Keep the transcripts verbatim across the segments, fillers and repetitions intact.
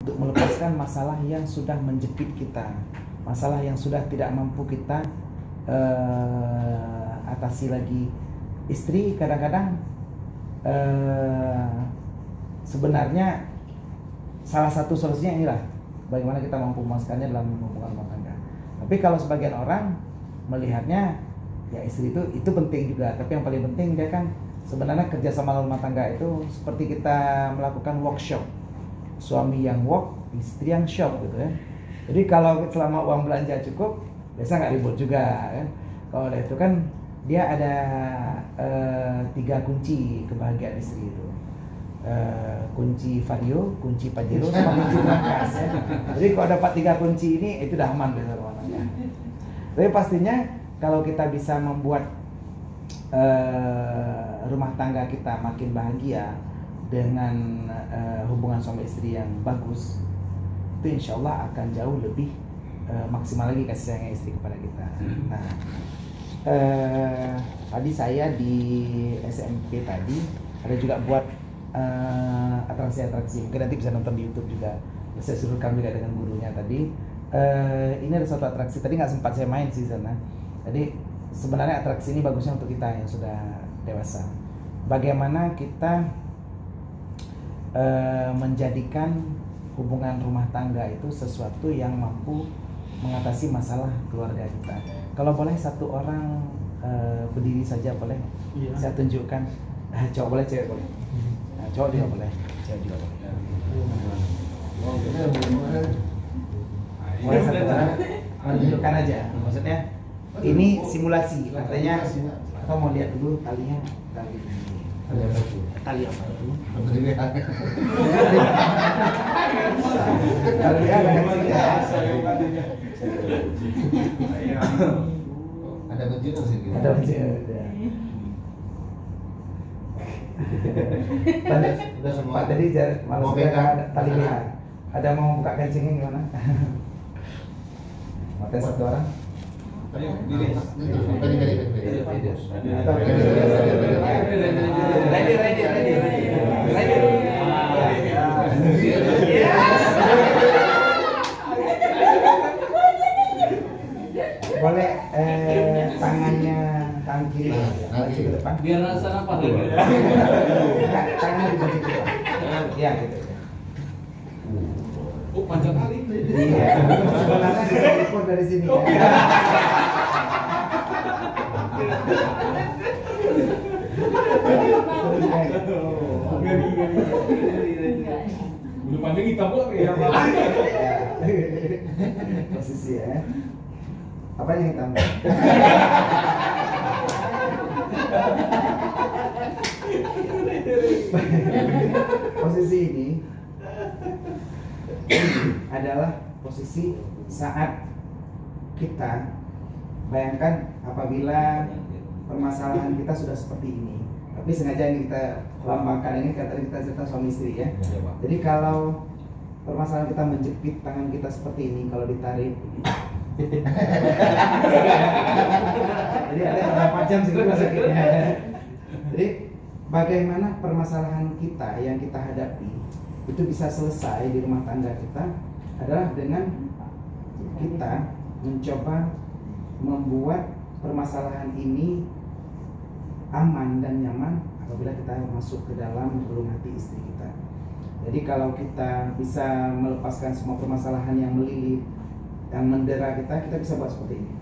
untuk melepaskan masalah yang sudah menjepit kita, masalah yang sudah tidak mampu kita uh, atasi lagi. Istri kadang-kadang uh, sebenarnya salah satu solusinya inilah, bagaimana kita mampu memuaskannya dalam hubungan rumah tangga. Tapi kalau sebagian orang melihatnya ya istri itu itu penting juga, tapi yang paling penting dia kan sebenarnya kerja sama rumah tangga itu seperti kita melakukan workshop, suami yang work, istri yang shop gitu ya. Jadi kalau selama uang belanja cukup, biasa nggak ribut juga kan. Kalau ada itu kan dia ada uh, tiga kunci kebahagiaan istri itu. Uh, kunci vario, kunci pajero, sama kunci markas ya. Jadi kalau dapat tiga kunci ini itu udah aman biasa rumah tangga. Tapi pastinya kalau kita bisa membuat uh, rumah tangga kita makin bahagia dengan uh, hubungan suami istri yang bagus, itu insya Allah akan jauh lebih uh, maksimal lagi kasih sayang istri kepada kita. Nah, uh, tadi saya di S M P tadi ada juga buat uh, atraksi-atraksi, mungkin nanti bisa nonton di YouTube juga. Saya suruh rekam juga dengan gurunya tadi. Uh, ini ada satu atraksi, tadi nggak sempat saya main sih sana. Jadi sebenarnya atraksi ini bagusnya untuk kita yang sudah dewasa. Bagaimana kita uh, menjadikan hubungan rumah tangga itu sesuatu yang mampu mengatasi masalah keluarga kita. Kalau boleh satu orang uh, berdiri saja boleh? Iya. Saya tunjukkan. Nah, cowok boleh, cewek boleh. Nah, cowok juga boleh, cewek juga boleh. Boleh satu orang tunjukkan aja. Maksudnya ini simulasi, artinya atau mau lihat dulu talinya, tali tali apa itu? Tali ada kecilnya. Ada kecil sih. Ada kecil. Udah semua. Pak tadi malas ada talinya. Ada mau buka kancingnya gimana? Mau tes satu orang? Ayo, diri. Tadi tadi tadi. Ready, ready, ready, ready. Boleh eh, tangannya tangan kiri maju ke depan. Biar rasa apa dulu? Tangannya di baju depan. Ya gitu. Oh, panjang kali. Iya. Sebenarnya bisa diukur dari sini. Ya. Udah panjang hitam kok ya. Posisi ya. Apa yang hitam? Posisi ini adalah posisi saat kita bayangkan apabila permasalahan kita sudah seperti ini, tapi sengaja ini kita lambangkan, ini kata kita cerita suami istri ya. Jadi kalau permasalahan kita menjepit tangan kita seperti ini, kalau ditarik jadi ada berapa jam sih sakitnya. Jadi bagaimana permasalahan kita yang kita hadapi itu bisa selesai di rumah tangga kita adalah dengan kita mencoba membuat permasalahan ini aman dan nyaman apabila kita masuk ke dalam relung hati istri kita. Jadi kalau kita bisa melepaskan semua permasalahan yang melilit, yang mendera kita, kita bisa buat seperti ini.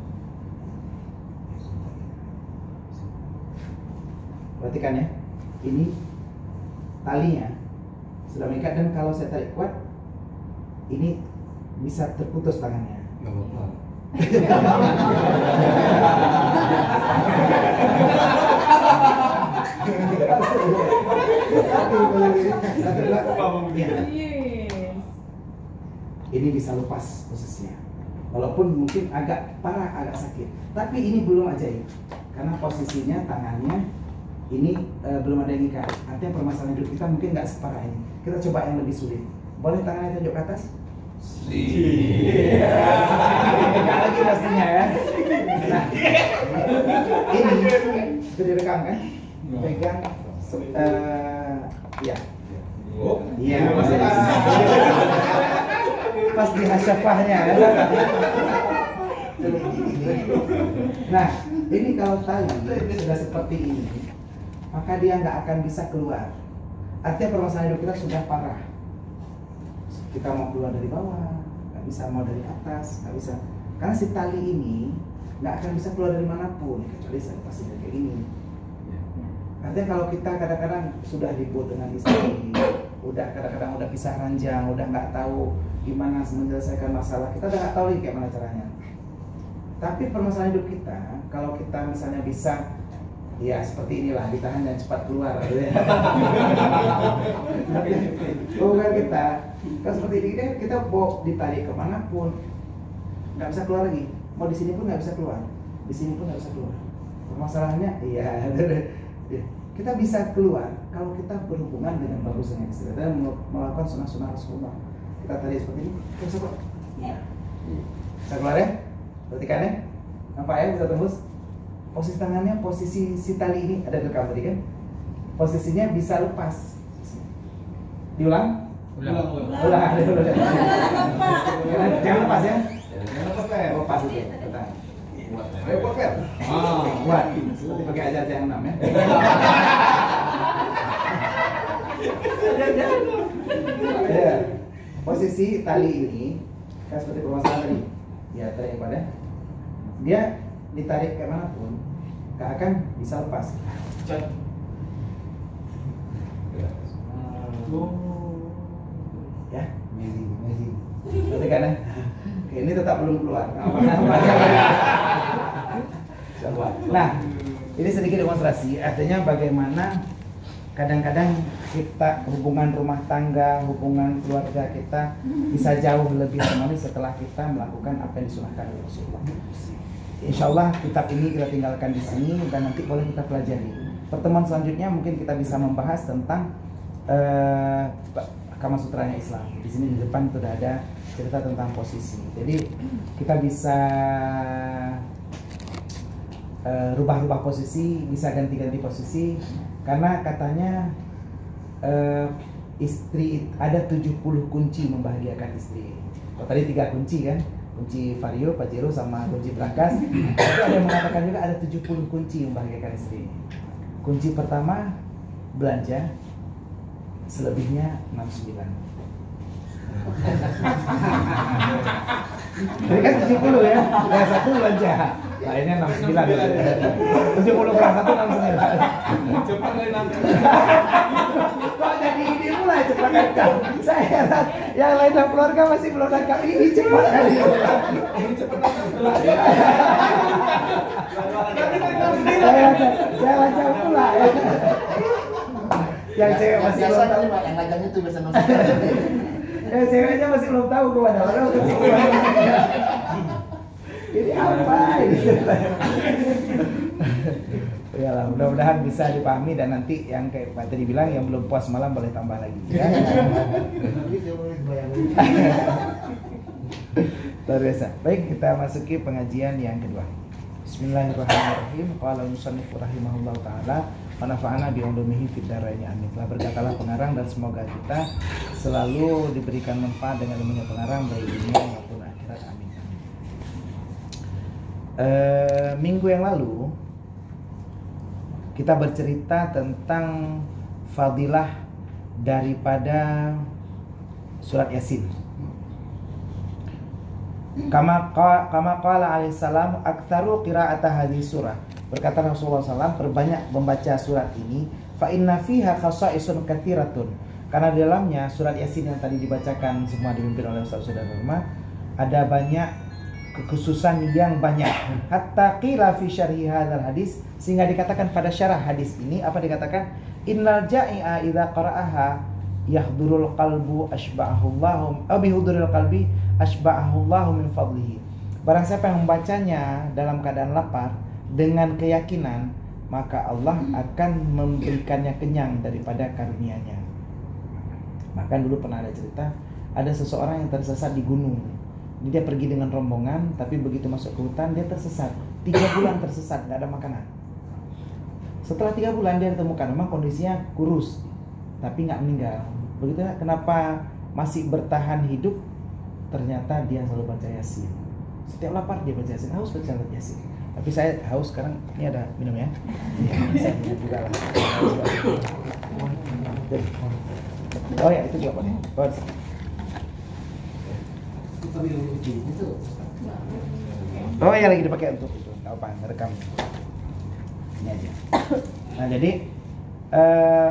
Perhatikan ya, ini talinya sudah mengikat dan kalau saya tarik kuat, ini bisa terputus tangannya. Nggak apa-apa. Ini bisa lepas posisinya, walaupun mungkin agak parah, agak sakit, tapi ini belum ajaib karena posisinya tangannya ini e, belum ada yang ikat. Artinya permasalahan hidup kita mungkin nggak separah ini. Kita coba yang lebih sulit. Boleh tangannya tunjuk ke atas? Iya. Enggak lagi pastinya ya. Nah, ini itu direkam kan? Pegang, uh, ya. Oh, iya. lihat syafahnya. Nah, ini kalau tali sudah seperti ini, maka dia nggak akan bisa keluar. Artinya permasalahan hidup kita sudah parah. Kita mau keluar dari bawah, nggak bisa, mau dari atas, nggak bisa. Karena si tali ini nggak akan bisa keluar dari manapun, kecuali saya pasti kayak gini. Artinya kalau kita kadang-kadang sudah ribut dengan istri, udah kadang-kadang udah pisah ranjang, udah nggak tahu gimana menyelesaikan masalah, kita udah nggak tahu lagi kayak mana caranya. Tapi permasalahan hidup kita, kalau kita misalnya bisa, ya seperti inilah, ditahan dan cepat keluar. Bukan kita, kalau seperti ini kan kita mau ditarik kemanapun, nggak bisa keluar lagi. Mau di sini pun nggak bisa keluar, di sini pun nggak bisa keluar. Permasalahannya, iya, kita bisa keluar kalau kita berhubungan dengan bagus dengan istri dan melakukan sunnah-sunnah Rasulullah. Kita tadi seperti ini, bisa kok. Iya. Bisa keluar ya? Perhatikan ya, nampak ya, bisa tembus. Posisi tangannya, posisi si tali ini ada di kamu tadi kan? Posisinya bisa lepas. Diulang? Ulang, ulang. Ulang, ulang. Jangan lepas ya. Jangan pakai. Lepas itu. Betul. Ayo pakai. Ah, Buat seperti pakai ajar yang enam ya. Ya. Posisi tali ini kan seperti permasalahan tadi. Ya, tarik pada dia ditarik kemanapun gak akan bisa lepas. cat. Ya, Amazing, amazing. berarti kan ya? Oke, ini tetap belum keluar. Nah, ini sedikit demonstrasi, artinya bagaimana kadang-kadang kita hubungan rumah tangga, hubungan keluarga kita bisa jauh lebih harmonis setelah kita melakukan apa yang disunahkan oleh Rasulullah. Insya Allah kitab ini kita tinggalkan di sini dan nanti boleh kita pelajari. Pertemuan selanjutnya mungkin kita bisa membahas tentang uh, Kama Sutranya Islam. Di sini di depan sudah ada cerita tentang posisi. Jadi kita bisa uh, rubah-rubah posisi, bisa ganti-ganti posisi. Karena katanya uh, istri ada tujuh puluh kunci membahagiakan istri. Oh, tadi tiga kunci kan? Kunci Vario, Pajero sama kunci Brakas. Tapi ada yang mengatakan juga ada tujuh puluh kunci membahagiakan istri. Kunci pertama belanja, selebihnya enam puluh sembilan. Jadi kan tujuh puluh ya, yang satu belanja, lainnya enam puluh sembilan. tujuh puluh kurang satu enam puluh sembilan. Cepat kali nanti. Kok jadi ini mulai cepat kan? Saya heran, yang lain dalam keluarga masih belum nangkap ini cepat kali. Saya saya lancar pula ya. Yang cewek masih belum tahu. Yang lajang itu biasa nonton. Eh, ceweknya masih belum tahu kemana mana kecil. Ini apa ini? Ya lah, mudah-mudahan bisa dipahami dan nanti yang kayak Pak tadi bilang yang belum puas malam boleh tambah lagi. Ya? Luar biasa. Baik, kita masuki pengajian yang kedua. Bismillahirrahmanirrahim. Qala musannif rahimahullah taala wa nafa'ana bi ulumihi fid dharain amin. Telah berkatalah pengarang dan semoga kita selalu diberikan manfaat dengan ilmunya pengarang baik dunia maupun akhirat amin. Uh, minggu yang lalu kita bercerita tentang fadilah daripada surat Yasin. Kama kama qala alaihi salam aktsaru qira'ata hadhihi surah. Berkata Rasulullah sallallahu alaihi wasallam, perbanyak membaca surat ini fa inna fiha khasa'isun katsiratun. Karena di dalamnya surat Yasin yang tadi dibacakan semua dipimpin oleh Ustaz Saudara Rumah ada banyak kekhususan yang banyak. Hatta qila fi syarhi hadzal hadis, sehingga dikatakan pada syarah hadis ini apa dikatakan? Innal ja'i'a idza qara'aha yahdurul qalbu asba'ahullahu aw bihuduril qalbi asba'ahullahu min fadlihi. Barang siapa yang membacanya dalam keadaan lapar dengan keyakinan, maka Allah akan memberikannya kenyang daripada karunia-Nya. Bahkan dulu pernah ada cerita, ada seseorang yang tersesat di gunung. Dia pergi dengan rombongan, tapi begitu masuk ke hutan dia tersesat. Tiga bulan tersesat, nggak ada makanan. Setelah tiga bulan dia ditemukan, memang kondisinya kurus, tapi nggak meninggal. Begitu kenapa masih bertahan hidup? ternyata dia selalu baca Yasin. Setiap lapar dia baca Yasin, haus baca Yasin. Tapi saya haus sekarang, ini ada minum ya. Iya, saya minum juga lah. Oh ya, itu juga boleh. Oh, oh ya, lagi dipakai untuk itu. Enggak apa, rekam. Ini aja. Nah, jadi uh,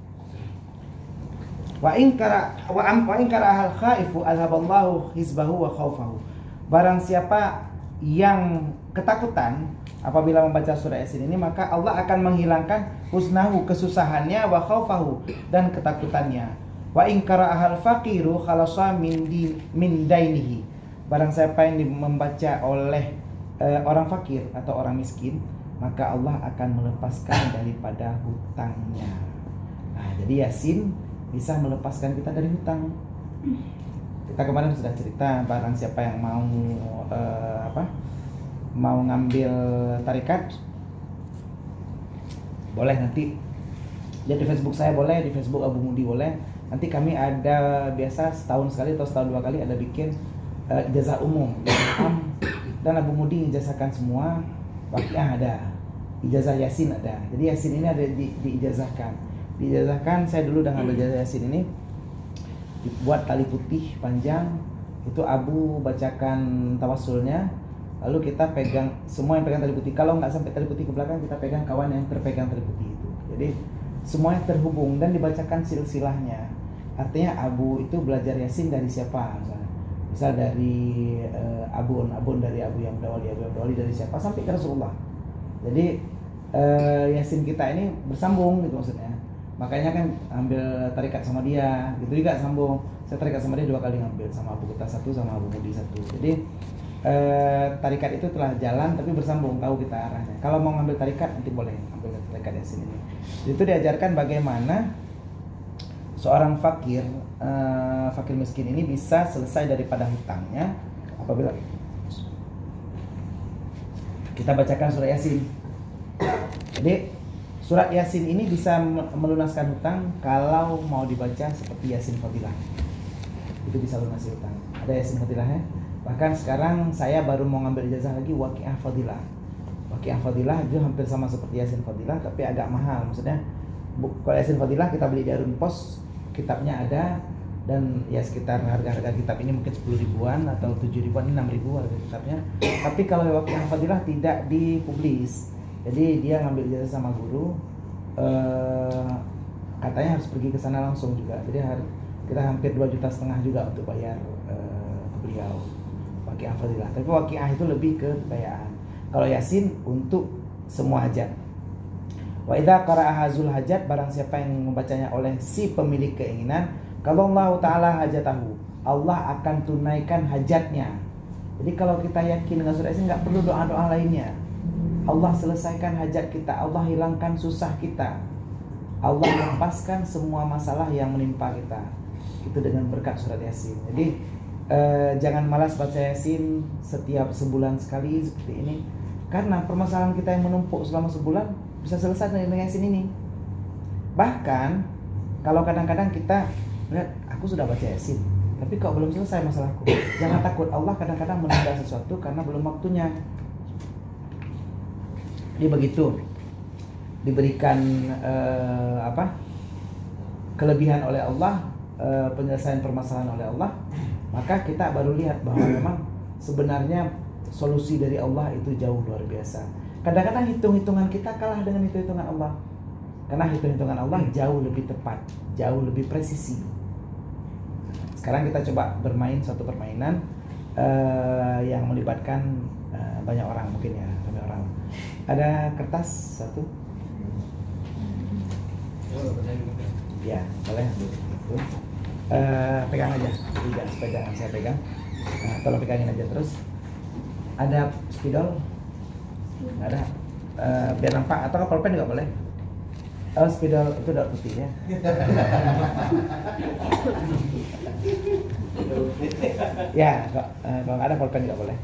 wa in kara wa am wa in kara al khaifu alhaballahu hizbahu wa khaufahu. Barang siapa yang ketakutan apabila membaca surah Yasin ini, maka Allah akan menghilangkan husnahu, kesusahannya, wa khaufahu, dan ketakutannya. Wa in qara'ahal faqiru khalasa min di, min dainihi. Barang siapa yang membaca oleh uh, orang fakir atau orang miskin, maka Allah akan melepaskan daripada hutangnya. Nah, jadi Yasin bisa melepaskan kita dari hutang. Kita kemarin sudah cerita, barang siapa yang mau uh, apa? mau ngambil tarikat, boleh nanti lihat di Facebook saya, boleh di Facebook Abu Mudi, boleh. Nanti kami ada biasa setahun sekali atau setahun dua kali ada bikin uh, ijazah umum dan Abu Mudi ijazahkan semua. Waqiah ada, ijazah Yasin ada. Jadi Yasin ini ada di, diijazahkan. Diijazahkan, saya dulu udah ngambil ijazah Yasin ini, dibuat tali putih panjang, itu Abu bacakan tawassulnya. Lalu kita pegang, semua yang pegang tali putih. Kalau nggak sampai tali putih ke belakang, kita pegang kawan yang terpegang tali putih itu. Jadi semuanya terhubung dan dibacakan silsilahnya. Artinya Abu itu belajar Yasin dari siapa? Misal, misal dari uh, Abun, Abun dari Abu yang Dawali, Abu yang Dawali dari siapa? Sampai ke Rasulullah. Jadi uh, Yasin kita ini bersambung gitu maksudnya. Makanya kan ambil tarikat sama dia, gitu juga sambung. Saya tarikat sama dia dua kali ngambil, sama Abu Kutas satu, sama Abu Mudi satu. Jadi Eh, tarikat itu telah jalan tapi bersambung, tahu kita arahnya. Kalau mau ngambil tarikat nanti boleh ambil tarikat Yasin ini. Itu diajarkan bagaimana seorang fakir, eh, fakir miskin ini bisa selesai daripada hutangnya apabila kita bacakan surat Yasin. Jadi surat Yasin ini bisa melunaskan hutang kalau mau dibaca seperti Yasin Fadilah. Itu bisa lunasi hutang. Ada Yasin Fadilahnya. Bahkan sekarang saya baru mau ngambil ijazah lagi Waqiah Fadilah. Waqiah Fadilah itu hampir sama seperti Yasin Fadilah tapi agak mahal. Maksudnya kalau Yasin Fadilah kita beli di Arun Pos, kitabnya ada, dan ya sekitar harga-harga kitab ini mungkin sepuluh ribuan atau tujuh ribuan, enam ribu harga kitabnya. Tapi kalau Waqiah Fadilah tidak dipublis. Jadi dia ngambil ijazah sama guru, eh, katanya harus pergi ke sana langsung juga. Jadi harus kita hampir dua juta setengah juga untuk bayar eh, ke beliau. Waqiah Fadilah. Tapi Waqiah itu lebih ke kekayaan. Kalau Yasin untuk semua hajat. Wa idza qara'aha zul hajat, barang siapa yang membacanya oleh si pemilik keinginan, kalau Allah Ta'ala hajatahu, Allah akan tunaikan hajatnya. Jadi kalau kita yakin dengan surah Yasin, nggak perlu doa-doa lainnya. Allah selesaikan hajat kita, Allah hilangkan susah kita, Allah lepaskan semua masalah yang menimpa kita. Itu dengan berkat surat Yasin. Jadi Eh, jangan malas baca Yasin setiap sebulan sekali seperti ini, karena permasalahan kita yang menumpuk selama sebulan bisa selesai dengan Yasin ini. Bahkan kalau kadang-kadang kita lihat, aku sudah baca Yasin tapi kok belum selesai masalahku, jangan takut, Allah kadang-kadang menunda sesuatu karena belum waktunya. Jadi begitu diberikan eh, apa kelebihan oleh Allah, eh, penyelesaian permasalahan oleh Allah, maka kita baru lihat bahwa memang sebenarnya solusi dari Allah itu jauh luar biasa. Kadang-kadang hitung-hitungan kita kalah dengan hitung-hitungan Allah, karena hitung-hitungan Allah jauh lebih tepat, jauh lebih presisi. Sekarang kita coba bermain suatu permainan uh, yang melibatkan uh, banyak orang, mungkin ya banyak orang. Ada kertas satu? Ya, boleh ambil itu. Uh, pegang aja, tidak sepeda saya pegang. Nah, tolong pegangin aja terus. Ada spidol? Nggak ada. Uh, biar nampak, atau pulpen juga boleh. Oh, spidol itu daun putih ya. Ya, kok, uh, kalau nggak ada pulpen juga boleh.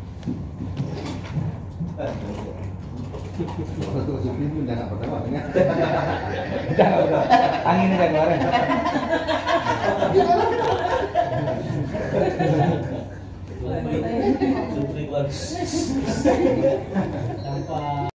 Udah nggak pertama ya. Udah, udah. Angin aja keluarin. Supri keluar. Tanpa